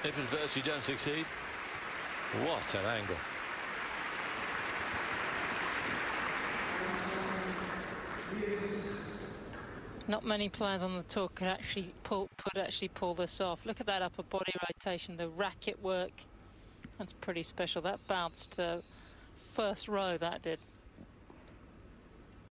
If adverse you don't succeed, what an angle. Not many players on the tour could actually pull this off. Look at that upper body rotation, the racket work. That's pretty special. That bounced first row, that did.